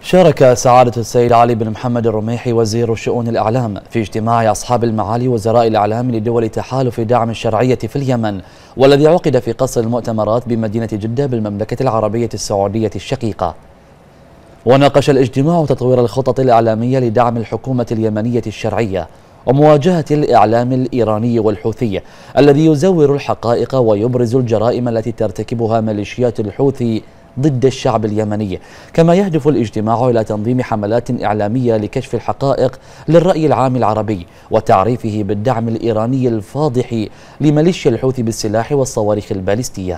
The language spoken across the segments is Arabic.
شارك سعادة السيد علي بن محمد الرميحي وزير شؤون الإعلام في اجتماع أصحاب المعالي وزراء الإعلام لدول تحالف دعم الشرعية في اليمن، والذي عقد في قصر المؤتمرات بمدينة جدة بالمملكة العربية السعودية الشقيقة. وناقش الاجتماع تطوير الخطط الإعلامية لدعم الحكومة اليمنية الشرعية ومواجهة الإعلام الإيراني والحوثي الذي يزور الحقائق ويبرز الجرائم التي ترتكبها ميليشيات الحوثي ضد الشعب اليمني. كما يهدف الاجتماع إلى تنظيم حملات إعلامية لكشف الحقائق للرأي العام العربي وتعريفه بالدعم الإيراني الفاضح لميليشيا الحوثي بالسلاح والصواريخ البالستية.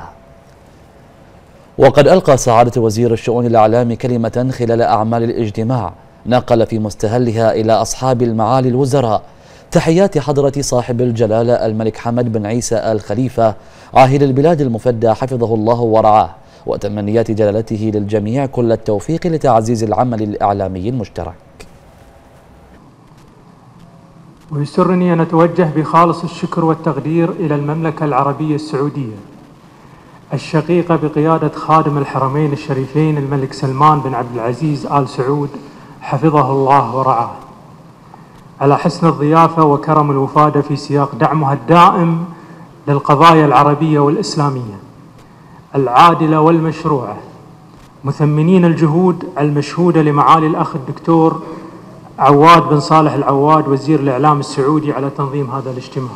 وقد ألقى سعادة وزير الشؤون الإعلام كلمة خلال أعمال الاجتماع نقل في مستهلها إلى أصحاب المعالي الوزراء تحيات حضرة صاحب الجلالة الملك حمد بن عيسى آل خليفة عاهل البلاد المفدى حفظه الله ورعاه، وتمنيات جلالته للجميع كل التوفيق لتعزيز العمل الإعلامي المشترك. ويسرني أن أتوجه بخالص الشكر والتقدير إلى المملكة العربية السعودية الشقيقة بقيادة خادم الحرمين الشريفين الملك سلمان بن عبد العزيز آل سعود حفظه الله ورعاه، على حسن الضيافة وكرم الوفادة في سياق دعمها الدائم للقضايا العربية والإسلامية العادلة والمشروعة، مثمنين الجهود المشهودة لمعالي الأخ الدكتور عواد بن صالح العواد وزير الإعلام السعودي على تنظيم هذا الاجتماع.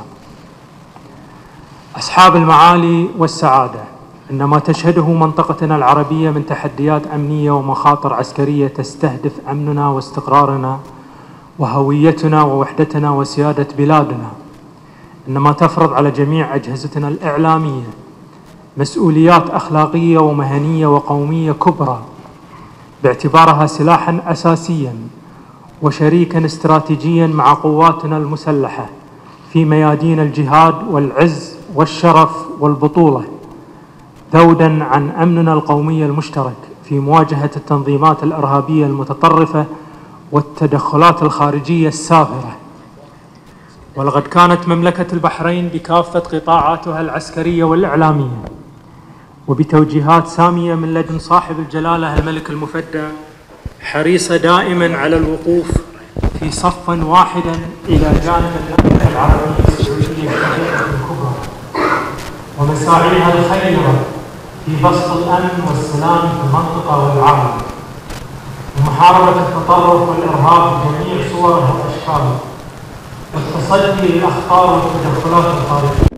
أصحاب المعالي والسعادة، إن ما تشهده منطقتنا العربية من تحديات أمنية ومخاطر عسكرية تستهدف أمننا واستقرارنا وهويتنا ووحدتنا وسيادة بلادنا، إنما تفرض على جميع أجهزتنا الإعلامية مسؤوليات أخلاقية ومهنية وقومية كبرى، باعتبارها سلاحاً أساسياً وشريكاً استراتيجياً مع قواتنا المسلحة في ميادين الجهاد والعز والشرف والبطولة، ذوداً عن أمننا القومي المشترك في مواجهة التنظيمات الإرهابية المتطرفة والتدخلات الخارجية السافرة. ولقد كانت مملكة البحرين بكافة قطاعاتها العسكرية والإعلامية وبتوجيهات سامية من لدن صاحب الجلالة الملك المفدى حريصة دائما على الوقوف في صف واحد إلى جانب المملكة العربية السعودية الكبرى ومساعيها الخيرة في بسط الأمن والسلام في المنطقة والعالم، ومحاربة التطرف والإرهاب بجميع صوره وأشكاله، والتصدي للأخطار والتدخلات الخارجية.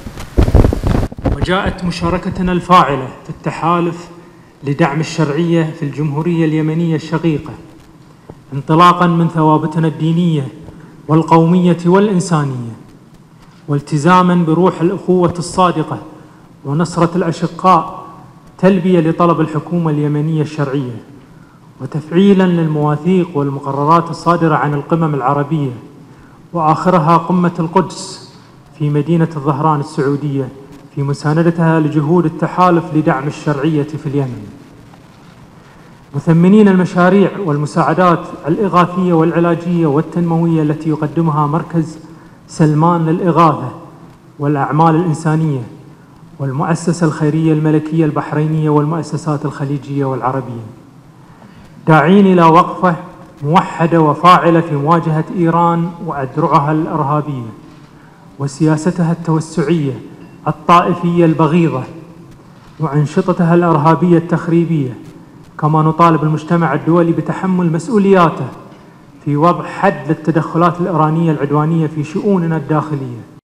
وجاءت مشاركتنا الفاعلة في التحالف لدعم الشرعية في الجمهورية اليمنية الشقيقة انطلاقاً من ثوابتنا الدينية والقومية والإنسانية، والتزاماً بروح الأخوة الصادقة ونصرة الأشقاء، تلبية لطلب الحكومة اليمنية الشرعية، وتفعيلاً للمواثيق والمقررات الصادرة عن القمم العربية، وآخرها قمة القدس في مدينة الظهران السعودية في مساندتها لجهود التحالف لدعم الشرعية في اليمن، مثمنين المشاريع والمساعدات الإغاثية والعلاجية والتنموية التي يقدمها مركز سلمان للإغاثة والأعمال الإنسانية والمؤسسة الخيرية الملكية البحرينية والمؤسسات الخليجية والعربية، داعين إلى وقفة موحدة وفاعلة في مواجهة إيران وأذرعها الإرهابية وسياستها التوسعية الطائفية البغيضة وأنشطتها الإرهابية التخريبية، كما نطالب المجتمع الدولي بتحمل مسؤولياته في وضع حد للتدخلات الإيرانية العدوانية في شؤوننا الداخلية.